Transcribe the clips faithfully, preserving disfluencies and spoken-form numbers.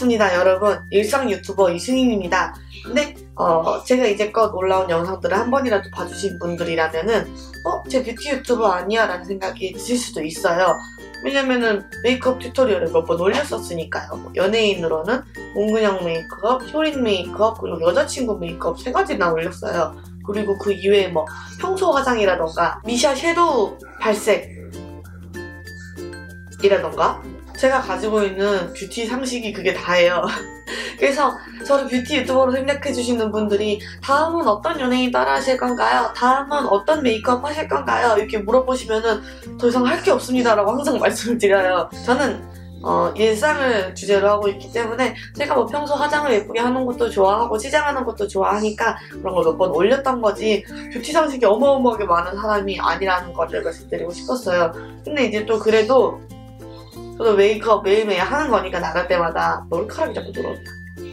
반갑습니다 여러분. 일상 유튜버 이승인입니다. 근데 어, 제가 이제껏 올라온 영상들을 한 번이라도 봐주신 분들이라면은 어? 제 뷰티 유튜버 아니야? 라는 생각이 드실 수도 있어요. 왜냐면은 메이크업 튜토리얼을 몇 번 올렸었으니까요. 뭐 연예인으로는 몽근형 메이크업, 효린 메이크업, 그리고 여자친구 메이크업 세 가지나 올렸어요. 그리고 그 이외에 뭐 평소 화장이라던가 미샤 섀도우 발색이라던가 제가 가지고 있는 뷰티 상식이 그게 다예요. 그래서 저를 뷰티 유튜버로 생각해주시는 분들이 다음은 어떤 연예인 따라 하실 건가요? 다음은 어떤 메이크업 하실 건가요? 이렇게 물어보시면은 더 이상 할 게 없습니다 라고 항상 말씀을 드려요. 저는 어, 일상을 주제로 하고 있기 때문에 제가 뭐 평소 화장을 예쁘게 하는 것도 좋아하고 치장하는 것도 좋아하니까 그런 걸 몇 번 올렸던 거지 뷰티 상식이 어마어마하게 많은 사람이 아니라는 거를 말씀드리고 싶었어요. 근데 이제 또 그래도 저도 메이크업 매일매일 하는 거니까 나갈 때마다 머리카락이 자꾸 늘어온다.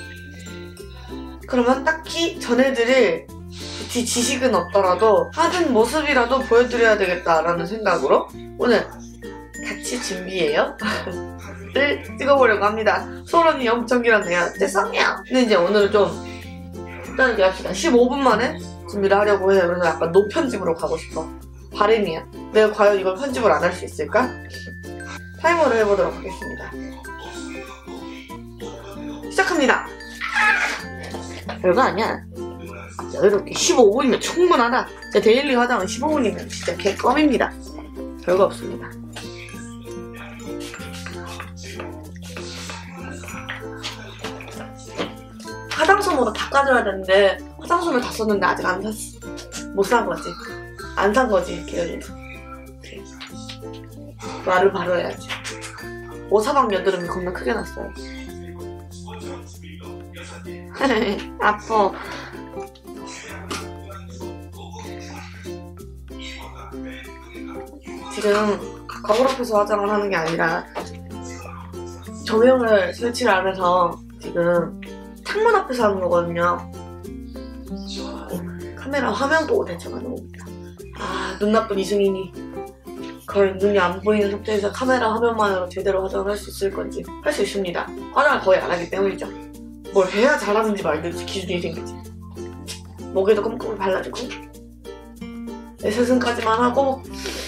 그러면 딱히 전해드릴 뷰티 지식은 없더라도 하는 모습이라도 보여드려야 되겠다라는 생각으로 오늘 같이 준비해요. 를 찍어보려고 합니다. 소론이 엄청 길었네요. 죄송해요. 근데 이제 오늘은 좀 짧게 합시다. 십오 분 만에 준비를 하려고 해요. 그래서 약간 노편집으로 가고 싶어. 바람이야. 내가 과연 이걸 편집을 안 할 수 있을까? 타이머를 해보도록 하겠습니다. 시작합니다. 별거 아니야. 이렇게 십오 분이면 충분하다. 제 데일리 화장은 십오 분이면 진짜 개껌입니다. 별거 없습니다. 화장솜으로 다 까줘야 되는데 화장솜을 다 썼는데 아직 안 샀어. 못 산 거지. 안 산 거지. 기다려서. 말을 바로 해야지. 오사방 여드름이 겁나 크게 났어요. 아파. 지금 거울 앞에서 화장을 하는 게 아니라 조명을 설치를 안 해서 지금 창문 앞에서 하는 거거든요. 카메라 화면 보고 대처가 너무 웃겨. 아, 눈 나쁜 이승인이 거의 눈이 안 보이는 상태에서 카메라 화면만으로 제대로 화장을 할 수 있을 건지. 할 수 있습니다. 화장을 거의 안 하기 때문이죠. 뭘 해야 잘하는지 말든지 기준이 생기지. 목에도 꼼꼼히 발라주고 에센스까지만 하고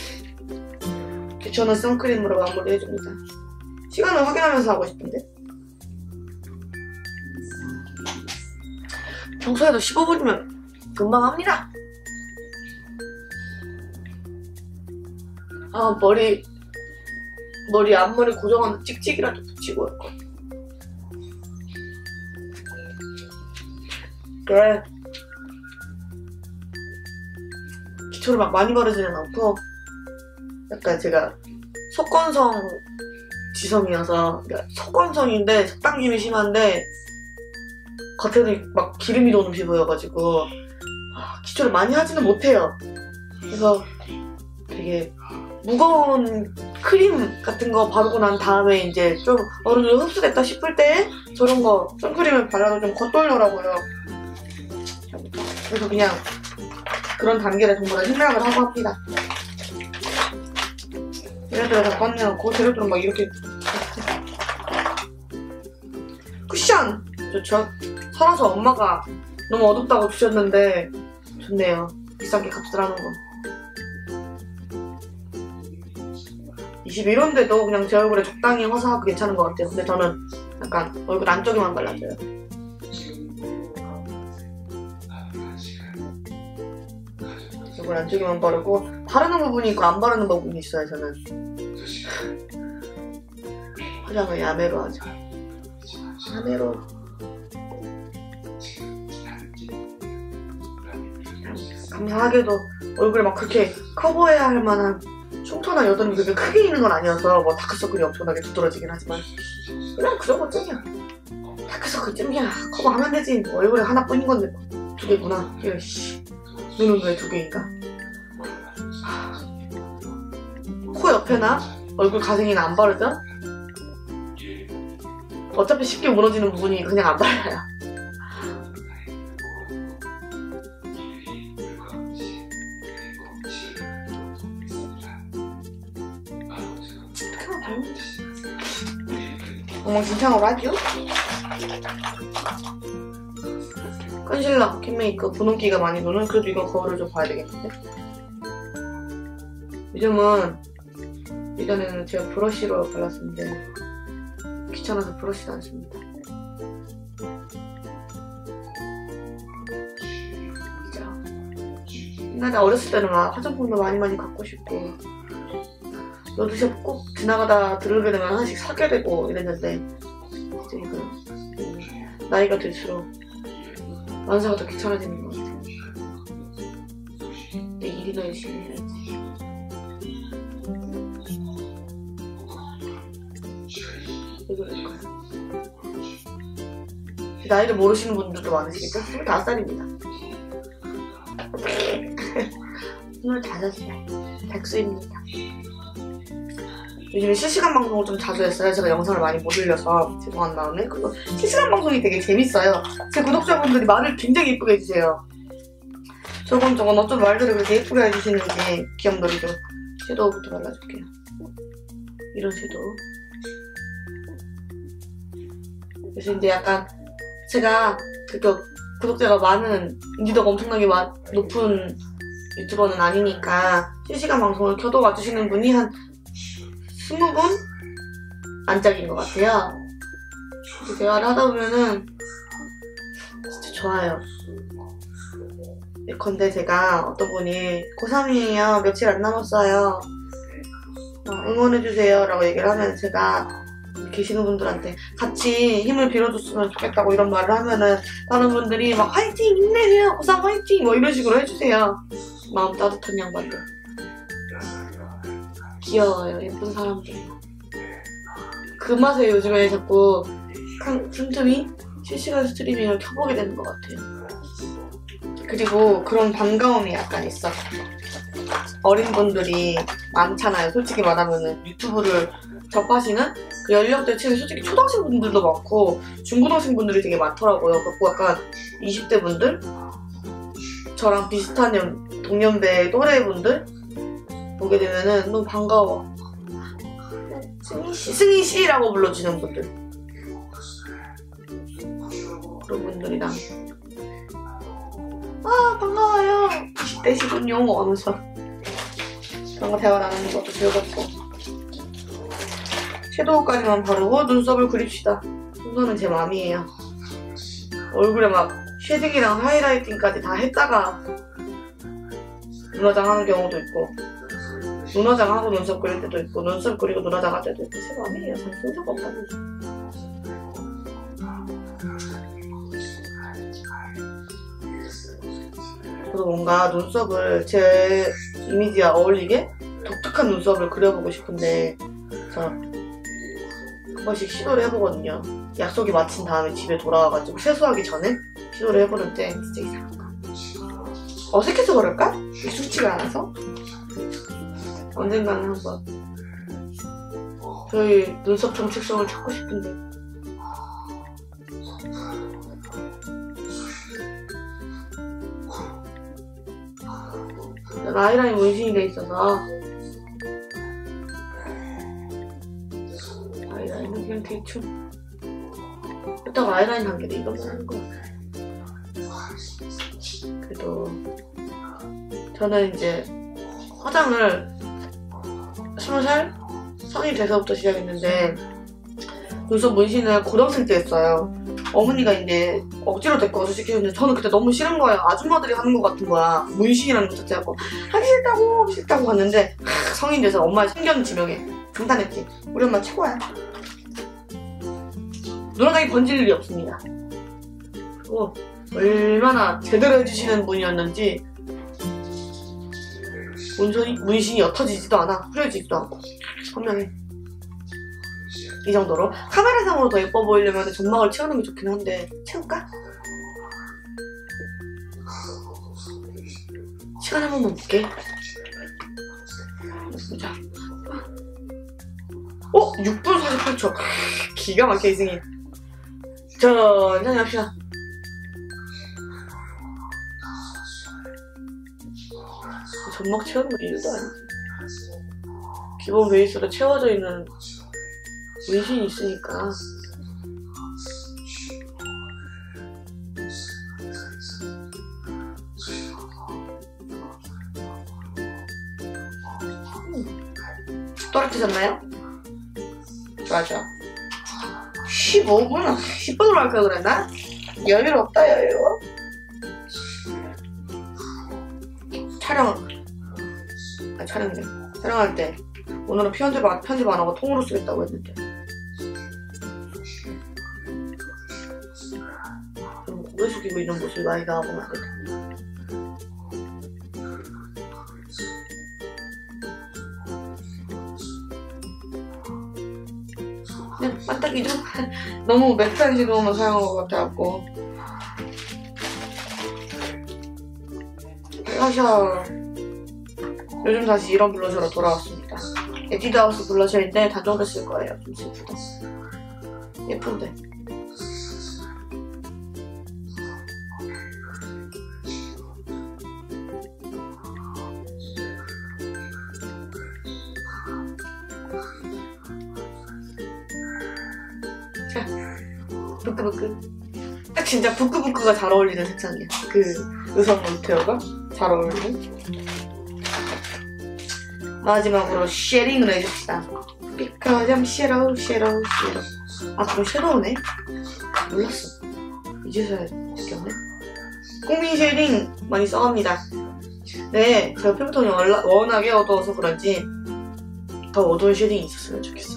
저는 선크림으로 마무리해줍니다. 시간을 확인하면서 하고 싶은데 평소에도 십오 분이면 금방 합니다. 아, 머리 머리 앞머리 고정하는 찍찍이라도 붙이고 할 거. 그래. 기초를 막 많이 바르지는 않고 약간 제가 속건성 지성이어서, 그러니까 속건성인데 속당김이 심한데 겉에는 막 기름이 도는 피부여가지고 아, 기초를 많이 하지는 못해요. 그래서 되게 무거운 크림 같은 거 바르고 난 다음에 이제 좀 어느 정도 흡수됐다 싶을 때 저런 거 선크림을 발라도 좀 겉돌더라고요. 그래서 그냥 그런 단계를 전부 다 생각을 하고 합니다. 얘네들 다 봤네요. 그 재료들은 막 이렇게 쿠션! 좋죠? 살아서 엄마가 너무 어둡다고 주셨는데 좋네요. 비싸게 값을 하는 거. 이십일 호인데도 그냥 제 얼굴에 적당히 화사하고 괜찮은 것 같아요. 근데 저는 약간 얼굴 안쪽에만 발라줘요. 얼굴 안쪽에만 바르고 바르는 부분이 있고 안 바르는 부분이 있어요. 저는 화장을 야매로 하죠. 야매로. 감사하게도 얼굴에 막 그렇게 커버해야 할 만한 흉터나 여드름이 그렇게 크게 있는 건 아니어서 뭐 다크서클이 엄청나게 두드러지긴 하지만 그냥 그 정도쯤이야. 다크서클쯤이야. 커버하면 되지. 뭐 얼굴에 하나뿐인 건데 두 개구나. 이래 씨. 눈은 왜 두 개인가? 코 옆에나 얼굴 가생이나 안 바르죠? 어차피 쉽게 무너지는 부분이 그냥 안 발라요. 엉망진창으로 하죠? 컨실러, 캔메이크, 분홍기가 많이 도는. 그래도 이건 거울을 좀 봐야 되겠는데. 요즘은 예전에는 제가 브러쉬로 발랐었는데 귀찮아서 브러쉬도 안 씁니다. 옛날에 어렸을 때는 막 화장품도 많이 많이 갖고 싶고 로드샵 꼭 지나가다 들르게 되면 하나씩 사게 되고 이랬는데 이제 이거 나이가 들수록 만사가 더 귀찮아지는 것 같아요. 내 일이나 열심히 해야지. 왜 그럴까요? 나이를 모르시는 분들도 많으시겠죠? 스물다섯 살입니다. 스물다섯 살 백수입니다. 요즘에 실시간 방송을 좀 자주 했어요. 제가 영상을 많이 못 올려서 죄송한 마음에. 그리고 실시간 방송이 되게 재밌어요. 제 구독자분들이 말을 굉장히 예쁘게 해주세요. 저건 저건 어쩜 말들을 그렇게 예쁘게 해주시는지 귀염돌이죠. 섀도우부터 발라줄게요. 이런 섀도우. 그래서 이제 약간 제가 그또 구독자가 많은, 인지도가 엄청나게 마, 높은 유튜버는 아니니까 실시간 방송을 켜도 와주시는 분이 한 스무 분 안짝인 것 같아요. 이렇게 대화를 하다 보면은 진짜 좋아요. 예컨대 제가 어떤 분이 고삼이에요. 며칠 안 남았어요. 응원해주세요 라고 얘기를 하면 제가 계시는 분들한테 같이 힘을 빌어줬으면 좋겠다고 이런 말을 하면은 다른 분들이 막 화이팅! 힘내세요! 고삼 화이팅! 뭐 이런 식으로 해주세요. 마음 따뜻한 양반들. 귀여워요. 예쁜 사람들. 그 맛에 요즘에 자꾸 틈틈이 실시간 스트리밍을 켜보게 되는 것 같아요. 그리고 그런 반가움이 약간 있어. 어린 분들이 많잖아요. 솔직히 말하면은 유튜브를 접하시는 그 연령대층이 솔직히 초등학생 분들도 많고 중고등학생 분들이 되게 많더라고요. 그래서 약간 이십 대 분들? 저랑 비슷한 연, 동년배 또래 분들 보게 되면은 너무 반가워. 승희씨, 승희씨라고 불러주는 분들. 그런 분들이랑 아 반가워요 이십 대시군요 하면서 그런 거 대화 나누는 것도 즐겁고. 섀도우까지만 바르고 눈썹을 그립시다. 순서는 제 맘이에요. 얼굴에 막 쉐딩이랑 하이라이팅까지 다 했다가 눈화장 하는 경우도 있고 눈화장 하고 눈썹 그릴 때도 있고 눈썹 그리고 눈화장 할 때도 있고 제 맘이에요. 전 순서가 없다니. 저도 뭔가 눈썹을 제 이미지와 어울리게 독특한 눈썹을 그려보고 싶은데 그래서 한 번씩 시도를 해보거든요. 약속이 마친 다음에 집에 돌아와가지고 세수하기 전에 시도를 해보는데 진짜 이상한 거. 어색해서 그럴까? 익숙지가 않아서? 언젠가는 한번 저희 눈썹 정체성을 찾고 싶은데 아이라인 문신이 돼 있어서 아이라인은 그냥 대충 그렇다고 아이라인 한 개도 이것만 하는 거야. 그래도 저는 이제 화장을 스무 살 성인 돼서부터 시작했는데 눈썹 문신을 고등학생 때 했어요. 어머니가 이제 억지로 데리고 와서 시키는데 저는 그때 너무 싫은 거예요. 아줌마들이 하는 것 같은 거야. 문신이라는 것 자체가. 하기 싫다고 싫다고 갔는데 하, 성인 돼서 엄마의 신경 지명에 감탄했지. 우리 엄마 최고야. 눈화장이 번질 일이 없습니다. 그리고 얼마나 제대로 해주시는 분이었는지 문신이, 문신이 옅어지지도 않아. 흐려지지도 않고 선명해. 이 정도로 카메라상으로 더 예뻐 보이려면 점막을 채우는 게 좋긴 한데 채울까? 시간 한 번만 볼게. 보자. 어? 육 분 사십팔 초. 기가 막혀 이승이. 천천히 합시다. 점막 채우는 거 일도 아니지. 기본 베이스로 채워져 있는 문신이 있으니까 떨어뜨셨나요? 좋아 좋아. 십오 분? 십 분으로 할 걸 그랬나? 여유로 없다 여유. 촬영 아 촬영이네. 촬영할 때 오늘은 편집 안, 편집 안 하고 통으로 쓰겠다고 했는데 좀 고개 숙이고 있는 모습이 많이 나와보면 안 된다. 그냥 반딱이 좀 너무 매트한 시도만 사용한 것 같아갖고 블러셔 요즘 다시 이런 블러셔로 돌아왔습니다. 에뛰드하우스 블러셔인데 단종됐을 거예요. 좀 슬프다. 예쁜데 자, 부끄부끄. 딱 진짜 부끄부끄가 잘 어울리는 색상이야. 그 의성 몬테어가 잘 어울리는. 마지막으로 쉐딩을 해줍시다. Because I'm shadow, shadow, shadow. 아 그럼 섀도우네? 몰랐어. 이제서야 느꼈네. 꾸민 쉐딩 많이 써갑니다. 네, 제가 피부톤이 워낙에 어두워서 그런지 더 어두운 쉐딩이 있었으면 좋겠어.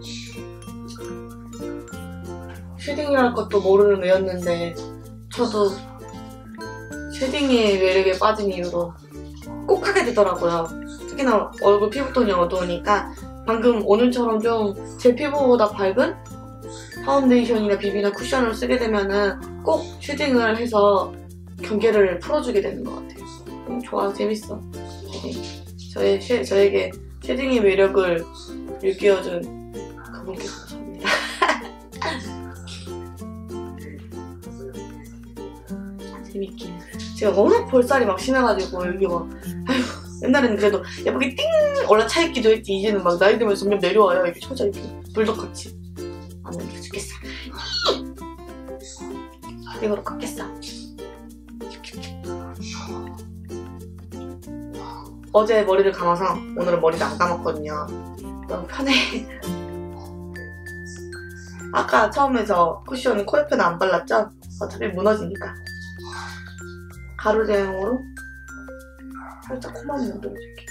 쉐딩이랄 것도 모르는 애였는데 저도 쉐딩의 매력에 빠진 이후로 꼭 하게 되더라고요. 특히나 얼굴 피부톤이 어두우니까 방금 오늘처럼 좀 제 피부보다 밝은 파운데이션이나 비비나 쿠션을 쓰게 되면은 꼭 쉐딩을 해서 경계를 풀어주게 되는 것 같아요. 음, 좋아, 재밌어. 쉐딩. 저의, 쉐, 저에게 쉐딩의 매력을 일깨워준 그분께 감사합니다. 재밌긴. 제가 워낙 볼살이 막 심해가지고 여기 막 아휴 옛날에는 그래도 예쁘게 띵 올라차 있기도 했지. 이제는 막 나이 들면서 점점 내려와요. 이렇게 처져 이렇게 불독같이. 안 내려 죽겠어. 이거로 깎겠어. 어제 머리를 감아서 오늘은 머리를 안 감았거든요. 너무 편해. 아까 처음에 저 쿠션 코 옆에는 안 발랐죠? 어차피 무너지니까. 가루 제형으로 살짝 코만 만들어줄게.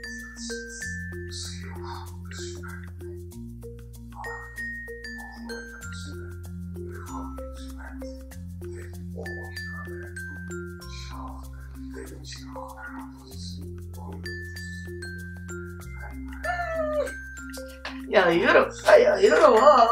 야 이리로 야 이리로 와.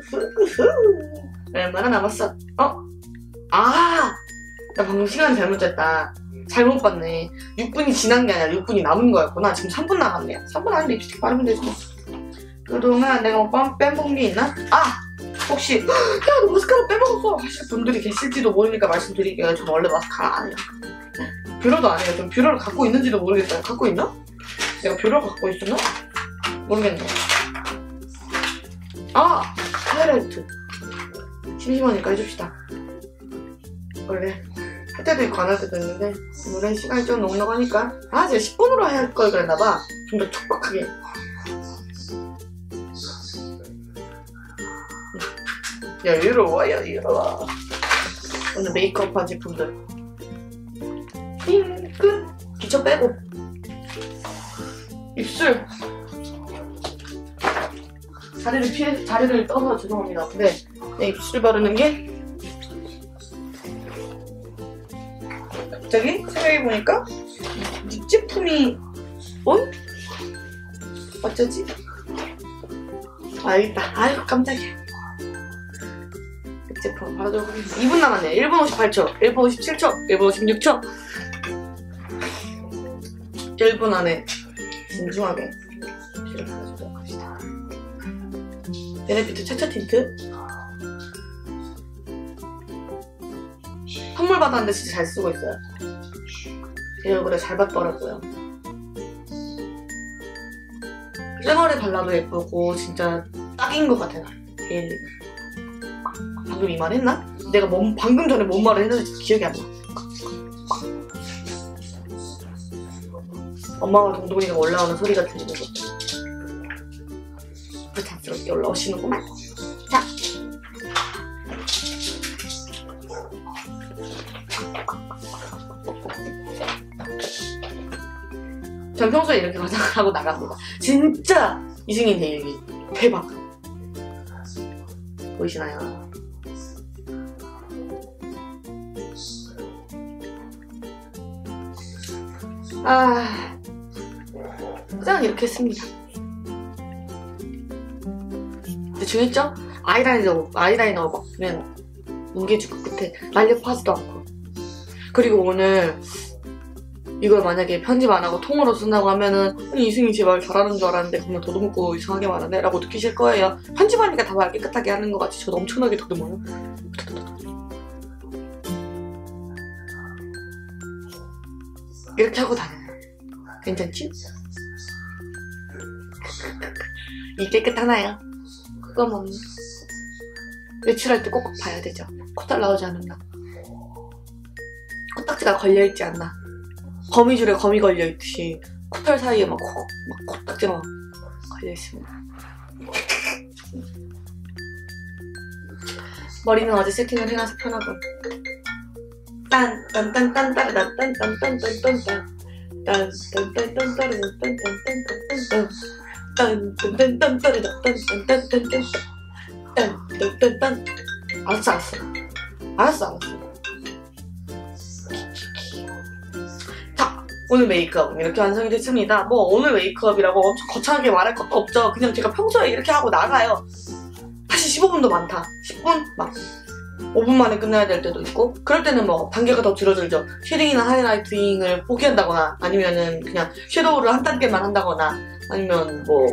얼마나 남았어? 어? 아! 나 방금 시간 잘못 쟀다. 잘못 봤네. 육 분이 지난 게 아니라 육 분이 남은 거였구나. 지금 삼 분 남았네요. 삼 분 안에 립스틱 바르면 되지 뭐. 그동안 내가 뭐 빼먹은 게 있나? 아! 혹시 야 너 마스카라 빼먹었어 하실 분들이 계실지도 모르니까 말씀드릴게요. 전 원래 마스카라 안 해요. 뷰러도 안 해요. 전 뷰러를 갖고 있는지도 모르겠어요. 갖고 있나? 내가 뷰러를 갖고 있었나? 모르겠네. 아! 하이라이트. 심심하니까 해줍시다. 원래 할 때도 있고 안 할 때도 있는데 오늘은 시간이 좀 넉넉하니까 아 제가 십 분으로 할 걸 그랬나봐. 좀 더 촉박하게. 야 이리로 와 야 이리로 와. 오늘 메이크업한 제품들 띵! 끝! 기초 빼고 입술 자리를 피해 자리를 떠서 죄송합니다. 근데 내 입술 바르는 게 갑자기 생각해보니까 립 제품이 어? 어쩌지? 알겠다. 아이고 깜짝이야. 립 제품 바르도록 하겠습니다. 이 분 남았네요. 일 분 오십팔 초, 일 분 오십칠 초, 일 분 오십육 초. 일 분 안에 진중하게 립을 발라주도록 합시다. 베네피트 차차 틴트. 선물 받았는데 진짜 잘 쓰고 있어요. 제 얼굴에 잘 받더라고요. 쌩얼에 발라도 예쁘고 진짜 딱인 것 같아. 데일리는. 방금 이 말 했나? 내가 뭔, 방금 전에 뭔 말을 했는지 기억이 안 나. 엄마가 동동이가 올라오는 소리가 들리는 거. 자연스럽게 올라오시는구만. 자. 전 평소에 이렇게 화장을 하고 나갑니다. 진짜 이승인 데일리 대박. 보이시나요? 아, 화장은 이렇게 했습니다. 근데 중요했죠? 아이라이너, 아이라이너 막 그냥 뭉개주고 끝에 날렵하지도 않고. 그리고 오늘 이걸 만약에 편집 안 하고 통으로 쓴다고 하면은 아니 이승이 제 말 잘하는 줄 알았는데 그냥 더듬고 이상하게 말하네 라고 느끼실 거예요. 편집하니까 다 말 깨끗하게 하는 것 같이 저도 엄청나게 더듬어요. 이렇게 하고 다녀요. 괜찮지? 이 깨끗하나요? 그거 뭐 외출할 때 꼭꼭 봐야 되죠. 코털 나오지 않았나? 코딱지가 걸려있지 않나? 거미줄에 거미 걸려있듯이 코털 사이에 막, 코, 막 코딱지가 막 걸려있습니다. 머리는 어제 세팅을 해놔서 편하고 딴 딴 딴 딴 따르다 딴 딴 딴 딴 딴 딴 딴 딴 딴 따르다 딴 딴 딴 딴 딴 딴 딴 따르다 딴 딴 딴 딴 딴 딴 딴 알았어 알았어 알았어 알았어. 오늘 메이크업 이렇게 완성이 됐습니다. 뭐 오늘 메이크업이라고 엄청 거창하게 말할 것도 없죠. 그냥 제가 평소에 이렇게 하고 나가요. 사실 십오 분도 많다. 십 분? 막 오 분 만에 끝나야 될 때도 있고 그럴 때는 뭐 단계가 더 줄어들죠. 쉐딩이나 하이라이팅을 포기한다거나 아니면은 그냥 섀도우를 한 단계만 한다거나 아니면 뭐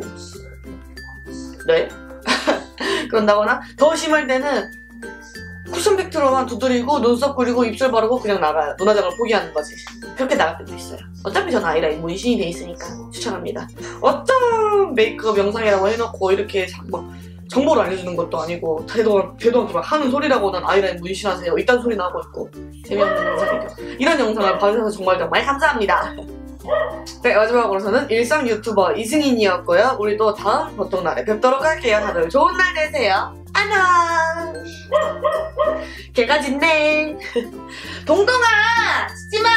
네? 그런다거나 더 심할 때는 쿠션 팩트로만 두드리고 눈썹 그리고 입술 바르고 그냥 나가요. 눈 화장을 포기하는 거지. 그렇게 나갈 때도 있어요. 어차피 저는 아이라인 문신이 돼 있으니까 추천합니다. 어떤 메이크업 영상이라고 해놓고 이렇게 뭐 정보를 알려주는 것도 아니고 대도, 대도 않게 막 하는 소리라고는 아이라인 문신하세요 이딴 소리나 하고 있고 재미없는 영상이죠. 이런 영상을 봐주셔서 정말 정말 감사합니다. 네, 마지막으로서는 일상 유튜버 이승인이었고요. 우리도 다음 보통날에 뵙도록 할게요. 다들 좋은 날 되세요. 안녕. 개가 짖네. 동동아 짖지마.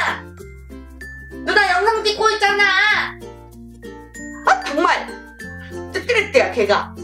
누나 영상 찍고 있잖아. 아 정말 뜨뜨랬대야 개가.